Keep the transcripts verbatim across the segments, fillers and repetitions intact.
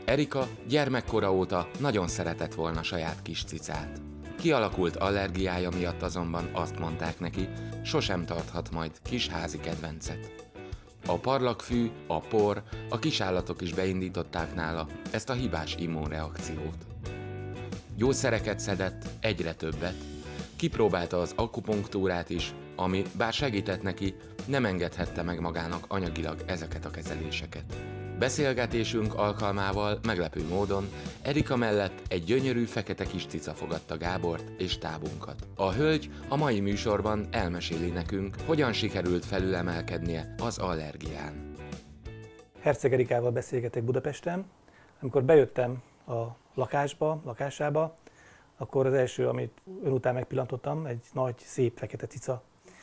Erika gyermekkora óta nagyon szeretett volna saját kis cicát. Kialakult allergiája miatt azonban azt mondták neki, sosem tarthat majd kis házi kedvencet. A parlagfű, a por, a kisállatok is beindították nála ezt a hibás immunreakciót. Gyógyszereket szedett, egyre többet, kipróbálta az akupunktúrát is, ami bár segített neki, nem engedhette meg magának anyagilag ezeket a kezeléseket. Beszélgetésünk alkalmával meglepő módon Erika mellett egy gyönyörű fekete kis cica fogadta Gábort és tábunkat. A hölgy a mai műsorban elmeséli nekünk, hogyan sikerült felülemelkednie az allergián. Herceg Erikával beszélgetek Budapesten. Amikor bejöttem a lakásba, lakásába, akkor az első, amit ön után megpillantottam, egy nagy, szép fekete cica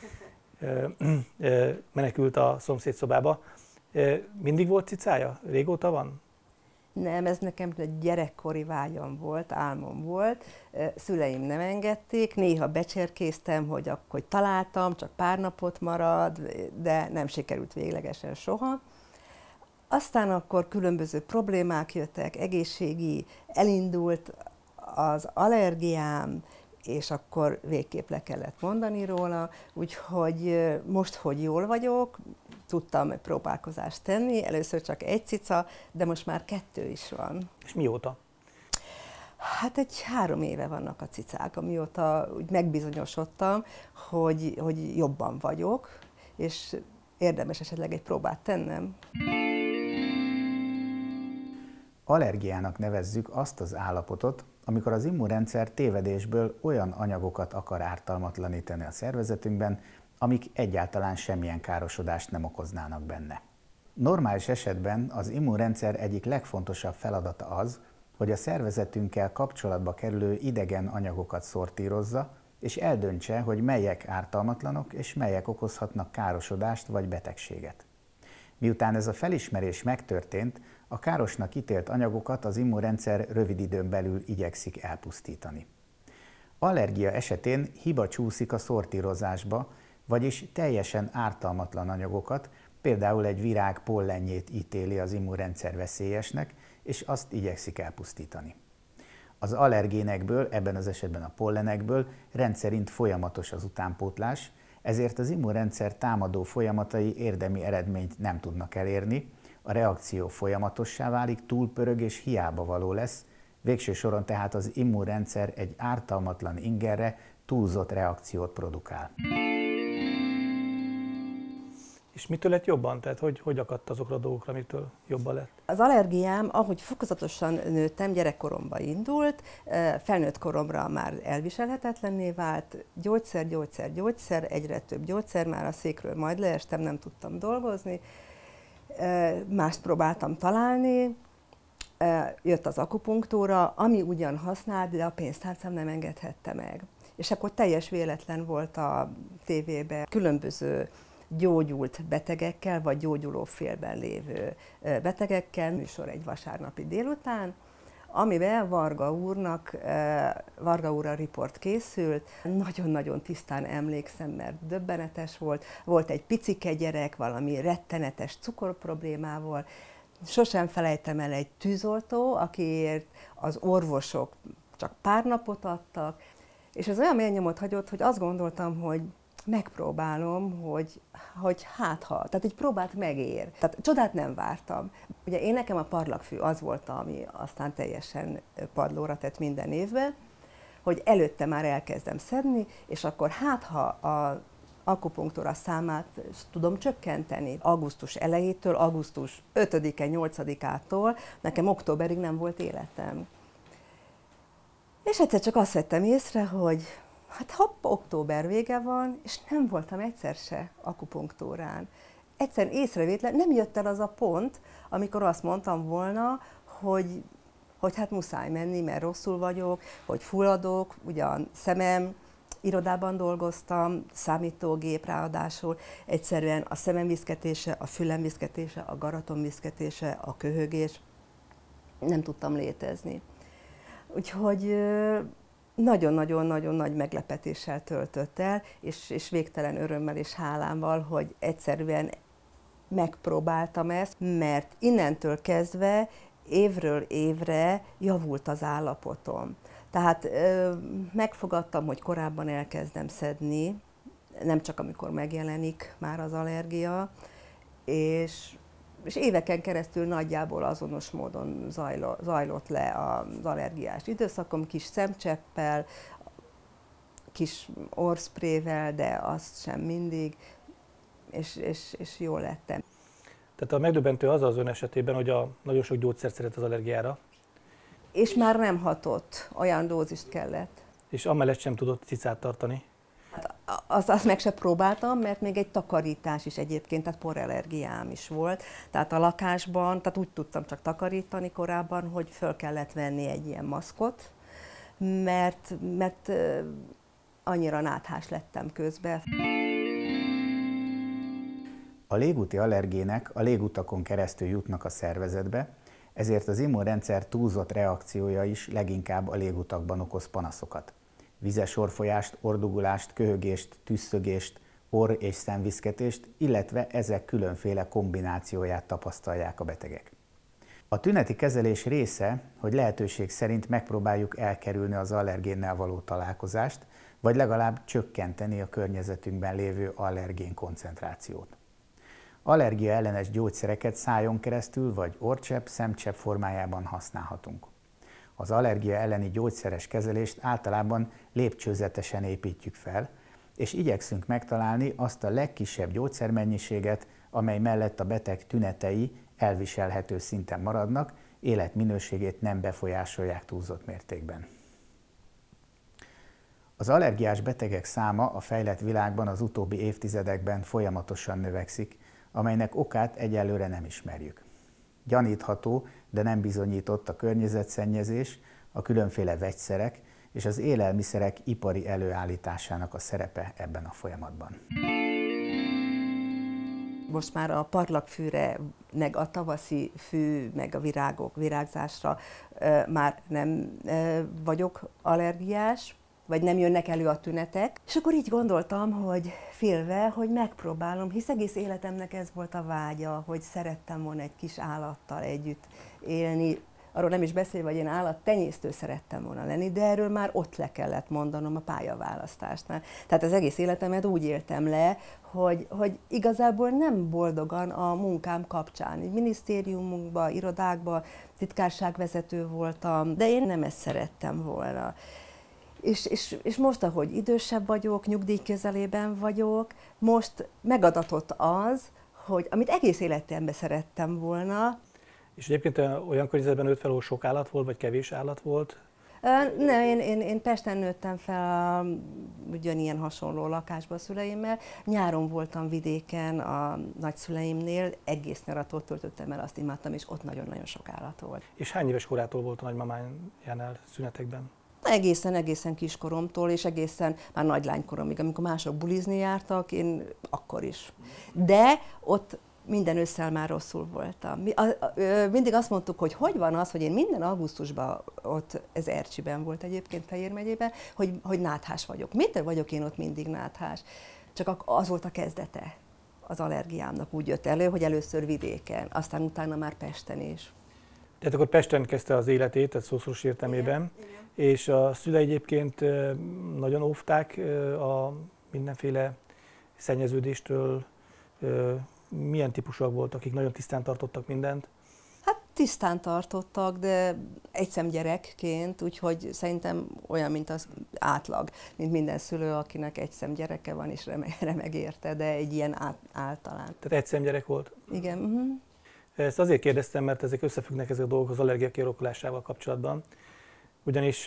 menekült a szomszéd szobába. Mindig volt cicája? Régóta van? Nem, ez nekem egy gyerekkori vágyam volt, álmom volt. Szüleim nem engedték, néha becsérkéztem, hogy akkor találtam, csak pár napot marad, de nem sikerült véglegesen soha. Aztán akkor különböző problémák jöttek, egészségi, elindult az allergiám, és akkor végképp le kellett mondani róla, úgyhogy most, hogy jól vagyok, tudtam próbálkozást tenni, először csak egy cica, de most már kettő is van. És mióta? Hát egy három éve vannak a cicák, amióta úgy megbizonyosodtam, hogy, hogy jobban vagyok, és érdemes esetleg egy próbát tennem. Allergiának nevezzük azt az állapotot, amikor az immunrendszer tévedésből olyan anyagokat akar ártalmatlanítani a szervezetünkben, amik egyáltalán semmilyen károsodást nem okoznának benne. Normális esetben az immunrendszer egyik legfontosabb feladata az, hogy a szervezetünkkel kapcsolatba kerülő idegen anyagokat szortírozza, és eldöntse, hogy melyek ártalmatlanok és melyek okozhatnak károsodást vagy betegséget. Miután ez a felismerés megtörtént, a károsnak ítélt anyagokat az immunrendszer rövid időn belül igyekszik elpusztítani. Allergia esetén hiba csúszik a szortírozásba, vagyis teljesen ártalmatlan anyagokat, például egy virág pollenjét ítéli az immunrendszer veszélyesnek, és azt igyekszik elpusztítani. Az allergénekből, ebben az esetben a pollenekből rendszerint folyamatos az utánpótlás, ezért az immunrendszer támadó folyamatai érdemi eredményt nem tudnak elérni, a reakció folyamatossá válik, túlpörög és hiába való lesz, végső soron tehát az immunrendszer egy ártalmatlan ingerre túlzott reakciót produkál. És mitől lett jobban? Tehát hogy, hogy akadt azokra a dolgokra, mitől jobban lett? Az allergiám, ahogy fokozatosan nőttem, gyerekkoromban indult, felnőtt koromra már elviselhetetlenné vált, gyógyszer, gyógyszer, gyógyszer, egyre több gyógyszer, már a székről majd leestem, nem tudtam dolgozni, mást próbáltam találni, jött az akupunktúra, ami ugyan használt, de a pénztárcám nem engedhette meg. És akkor teljes véletlen volt a tévében különböző gyógyult betegekkel, vagy gyógyuló félben lévő betegekkel, műsor egy vasárnapi délután, amivel Varga úrnak, Varga úrra riport készült. Nagyon-nagyon tisztán emlékszem, mert döbbenetes volt. Volt egy picike gyerek, valami rettenetes cukorproblémával. Sosem felejtem el egy tűzoltó, akiért az orvosok csak pár napot adtak, és ez olyan mély nyomot hagyott, hogy azt gondoltam, hogy megpróbálom, hogy, hogy hát ha, tehát egy próbát megér. Tehát csodát nem vártam. Ugye én nekem a parlagfű az volt, ami aztán teljesen padlóra tett minden évben, hogy előtte már elkezdem szedni, és akkor hát ha a akupunktúra számát tudom csökkenteni. Augusztus elejétől, augusztus ötödike, nyolcadikától nekem októberig nem volt életem. És egyszer csak azt vettem észre, hogy hát hopp, október vége van, és nem voltam egyszer se akupunktúrán. Egyszerűen észrevétlen, nem jött el az a pont, amikor azt mondtam volna, hogy, hogy hát muszáj menni, mert rosszul vagyok, hogy fulladok, ugyan szemem, irodában dolgoztam, számítógép ráadásul, egyszerűen a szemem viszketése, a fülem viszketése, a garatom viszketése, a köhögés, nem tudtam létezni. Úgyhogy nagyon-nagyon-nagyon nagy meglepetéssel töltött el, és, és végtelen örömmel és hálámmal, hogy egyszerűen megpróbáltam ezt, mert innentől kezdve évről évre javult az állapotom. Tehát ö, megfogadtam, hogy korábban elkezdem szedni, nem csak amikor megjelenik már az allergia, és, és éveken keresztül nagyjából azonos módon zajlo, zajlott le az allergiás időszakom, kis szemcseppel, kis orrsprével, de azt sem mindig, és, és, és jól lettem. Tehát a megdöbbentő az az ön esetében, hogy a nagyon sok gyógyszert szeret az allergiára. És már nem hatott, olyan dózist kellett. És amellett sem tudott cicát tartani. Azt, azt meg se próbáltam, mert még egy takarítás is egyébként, tehát porallergiám is volt. Tehát a lakásban, tehát úgy tudtam csak takarítani korábban, hogy föl kellett venni egy ilyen maszkot, mert, mert annyira náthás lettem közben. A légúti allergének a légutakon keresztül jutnak a szervezetbe, ezért az immunrendszer túlzott reakciója is leginkább a légutakban okoz panaszokat. Vizes orrfolyást, orrdugulást, köhögést, tüsszögést, orr- és szemviszketést, illetve ezek különféle kombinációját tapasztalják a betegek. A tüneti kezelés része, hogy lehetőség szerint megpróbáljuk elkerülni az allergénnel való találkozást, vagy legalább csökkenteni a környezetünkben lévő allergén koncentrációt. Allergia ellenes gyógyszereket szájon keresztül vagy orrcsepp, szemcsepp formájában használhatunk. Az allergia elleni gyógyszeres kezelést általában lépcsőzetesen építjük fel, és igyekszünk megtalálni azt a legkisebb gyógyszermennyiséget, amely mellett a beteg tünetei elviselhető szinten maradnak, életminőségét nem befolyásolják túlzott mértékben. Az allergiás betegek száma a fejlett világban az utóbbi évtizedekben folyamatosan növekszik, amelynek okát egyelőre nem ismerjük. Gyanítható, de nem bizonyított a környezetszennyezés, a különféle vegyszerek és az élelmiszerek ipari előállításának a szerepe ebben a folyamatban. Most már a parlagfűre, meg a tavaszi fű, meg a virágok, virágzásra már nem vagyok allergiás, vagy nem jönnek elő a tünetek. És akkor így gondoltam, hogy félve, hogy megpróbálom, hisz egész életemnek ez volt a vágya, hogy szerettem volna egy kis állattal együtt élni. Arról nem is beszélve, hogy én állattenyésztő szerettem volna lenni, de erről már ott le kellett mondanom a pályaválasztásnál. Tehát az egész életemet úgy éltem le, hogy, hogy igazából nem boldogan a munkám kapcsán. Minisztériumunkban, irodákban titkárságvezető voltam, de én nem ezt szerettem volna. És, és, és most, ahogy idősebb vagyok, nyugdíjközelében vagyok, most megadatott az, hogy amit egész életemben szerettem volna. És egyébként olyan környezetben nőtt fel, ahol sok állat volt, vagy kevés állat volt? Nem, én, én, én Pesten nőttem fel ugyanilyen hasonló lakásban a szüleimmel. Nyáron voltam vidéken a nagyszüleimnél, egész nyarat ott töltöttem el, azt imádtam, és ott nagyon-nagyon sok állat volt. És hány éves korától volt a nagymamájánál szünetekben? Egészen, egészen kiskoromtól, és egészen már nagylánykoromig, amikor mások bulizni jártak, én akkor is. De ott minden ősszel már rosszul voltam. Mi, a, a, mindig azt mondtuk, hogy hogy van az, hogy én minden augusztusban, ott ez Ercsiben volt egyébként, Fejér megyében, hogy, hogy náthás vagyok. Mitől vagyok én ott mindig náthás? Csak az volt a kezdete az allergiámnak, úgy jött elő, hogy először vidéken, aztán utána már Pesten is. Tehát akkor Pesten kezdte az életét, tehát szószoros értelmében, igen, igen. És a szülei egyébként nagyon óvták a mindenféle szennyeződéstől. Milyen típusúak voltak, akik nagyon tisztán tartottak mindent? Hát tisztán tartottak, de egyszem gyerekként, úgyhogy szerintem olyan, mint az átlag, mint minden szülő, akinek egyszem gyereke van és remeg, remeg érte, de egy ilyen át, általán. Tehát egyszem gyerek volt? Igen. Uh-huh. Ezt azért kérdeztem, mert ezek összefüggnek ezek a dolgok az allergia kialakulásával kapcsolatban. Ugyanis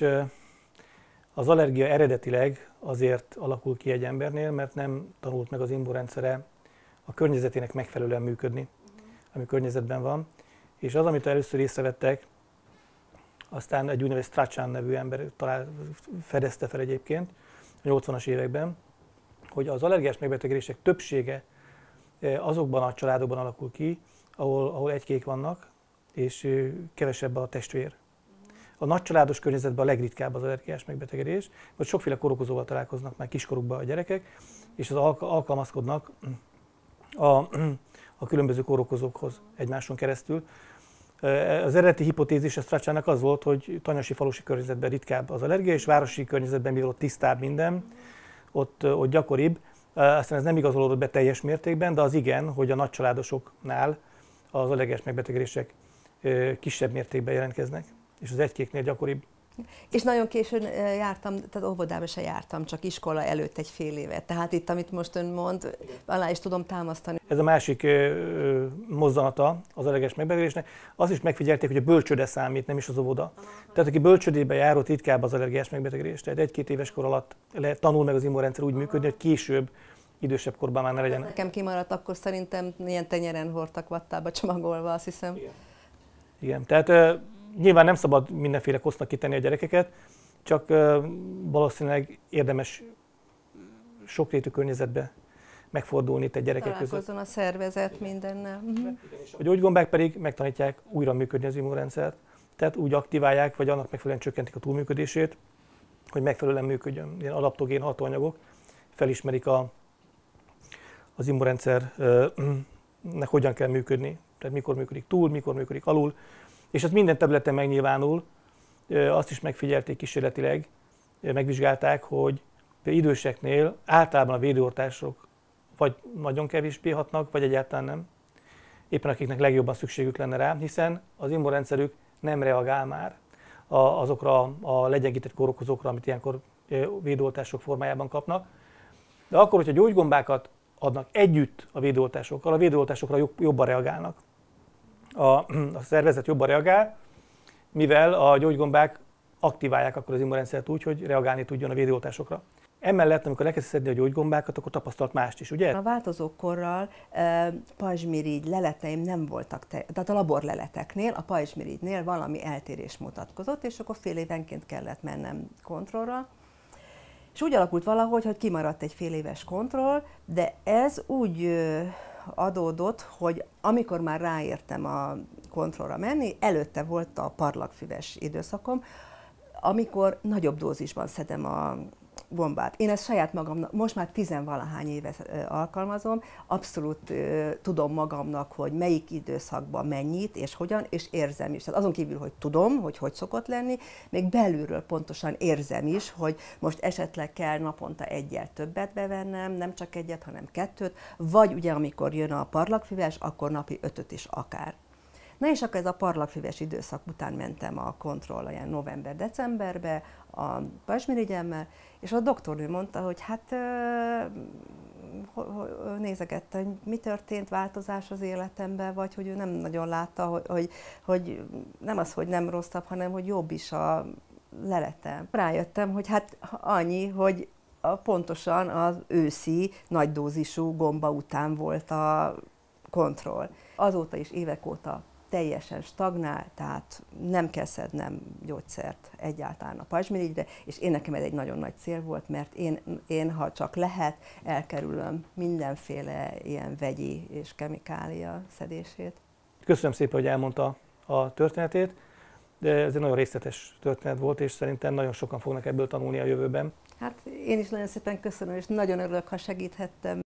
az allergia eredetileg azért alakul ki egy embernél, mert nem tanult meg az immunrendszere a környezetének megfelelően működni, ami környezetben van. És az, amit először észrevettek, aztán egy úgynevezett Strachan nevű ember talál, fedezte fel egyébként a nyolcvanas években, hogy az allergiás megbetegedések többsége azokban a családokban alakul ki, ahol, ahol egykék vannak, és kevesebb a testvér. A nagycsaládos környezetben a legritkább az allergiás megbetegedés, vagy sokféle kórokozóval találkoznak már kiskorukban a gyerekek, és az alkalmazkodnak a, a különböző kórokozókhoz egymáson keresztül. Az eredeti hipotézis a Strachának az volt, hogy tanyasi falusi környezetben ritkább az allergia, és városi környezetben, mivel ott tisztább minden, ott, ott gyakoribb. Aztán ez nem igazolódott be teljes mértékben, de az igen, hogy a nagycsaládosoknál az allergiás megbetegedések kisebb mértékben jelentkeznek, és az egykéknél gyakoribb. És nagyon későn jártam, tehát óvodába se jártam, csak iskola előtt egy fél évet. Tehát itt, amit most ön mond, alá is tudom támasztani. Ez a másik ö, mozzanata az allergiás megbetegedésnek. Azt is megfigyelték, hogy a bölcsőde számít, nem is az óvoda. Tehát aki bölcsődébe jár, ott ritkább az allergiás megbetegedés. Tehát egy-két éves kor alatt le, tanul meg az immunrendszer úgy működni, hogy később, idősebb korban már ne legyen. Nekem kimaradt, akkor szerintem ilyen tenyeren hordtak vattába csomagolva, azt hiszem. Igen, Igen. Tehát ö, nyilván nem szabad mindenféle kosznak kitenni a gyerekeket, csak ö, valószínűleg érdemes sokrétű környezetbe megfordulni itt egy gyerekek között. Találkozzon a szervezet mindennel. Uh-huh. A gyógygombák pedig megtanítják újra működni az immunrendszert, tehát úgy aktiválják, vagy annak megfelelően csökkentik a túlműködését, hogy megfelelően működjön. Ilyen adaptogén hatóanyagok felismerik a, az immunrendszernek hogyan kell működni, tehát mikor működik túl, mikor működik alul, és ez minden területen megnyilvánul. Azt is megfigyelték kísérletileg, megvizsgálták, hogy időseknél általában a védőoltások vagy nagyon kevésbé hatnak, vagy egyáltalán nem. Éppen akiknek legjobban szükségük lenne rá, hiszen az immunrendszerük nem reagál már azokra a legyengített kórokozókra, amit ilyenkor védőoltások formájában kapnak. De akkor, hogyha gyógygombákat adnak együtt a védőoltásokkal, a védőoltásokra jobban reagálnak. A, a szervezet jobban reagál, mivel a gyógygombák aktiválják akkor az immunrendszert úgy, hogy reagálni tudjon a védőoltásokra. Emellett, amikor elkezd szedni a gyógygombákat, akkor tapasztalt mást is, ugye? A változó korral e, pajzsmirigy leleteim nem voltak, te, tehát a laborleleteknél, a pajzsmirigynél valami eltérés mutatkozott, és akkor fél évenként kellett mennem kontrollra. És úgy alakult valahogy, hogy kimaradt egy fél éves kontroll, de ez úgy adódott, hogy amikor már ráértem a kontrollra menni, előtte volt a parlagfüves időszakom, amikor nagyobb dózisban szedem a gombát. Én ezt saját magamnak, most már tizenvalahány éve alkalmazom, abszolút uh, tudom magamnak, hogy melyik időszakban mennyit és hogyan, és érzem is. Tehát azon kívül, hogy tudom, hogy hogy szokott lenni, még belülről pontosan érzem is, hogy most esetleg kell naponta egyel többet bevennem, nem csak egyet, hanem kettőt, vagy ugye amikor jön a parlagfüves, akkor napi ötöt is akár. Na és akkor ez a parlagfüves időszak után mentem a kontrollra, ilyen november-decemberbe a pajzsmirigyemmel, és a doktornő mondta, hogy hát nézegette, hogy mi történt, változás az életemben, vagy hogy ő nem nagyon látta, hogy, hogy, hogy nem az, hogy nem rosszabb, hanem hogy jobb is a leletem. Rájöttem, hogy hát annyi, hogy a, pontosan az őszi nagydózisú gomba után volt a kontroll. Azóta is évek óta teljesen stagnál, tehát nem kell szednem gyógyszert egyáltalán a pajzsmirigyre, és én nekem ez egy nagyon nagy cél volt, mert én, én ha csak lehet, elkerülöm mindenféle ilyen vegyi és kemikália szedését. Köszönöm szépen, hogy elmondta a történetét, de ez egy nagyon részletes történet volt, és szerintem nagyon sokan fognak ebből tanulni a jövőben. Hát én is nagyon szépen köszönöm, és nagyon örülök, ha segíthettem.